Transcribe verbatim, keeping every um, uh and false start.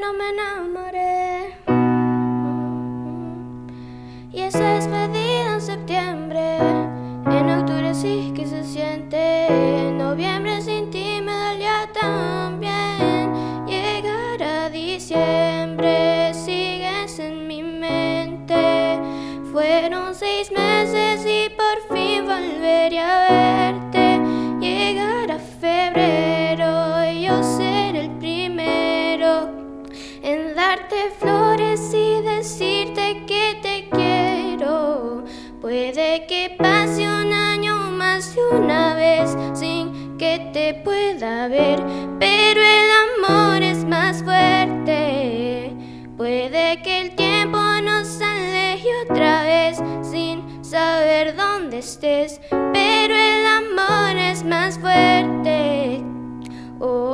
yo me enamoré. Y esa despedida en septiembre, en octubre sí que se siente. En noviembre sin ti me dolía también. Llegar a diciembre, sigues en mi mente. Fueron seis meses y por fin volveré a verte. Llegar a febrero y yo ser el primero en darte flores y decirte que te quiero. Puede que pase un año más de una vez sin que te pueda ver, pero el amor es más fuerte. Puede que el tiempo nos aleje otra vez sin saber dónde estés, pero el amor es más fuerte. Oh.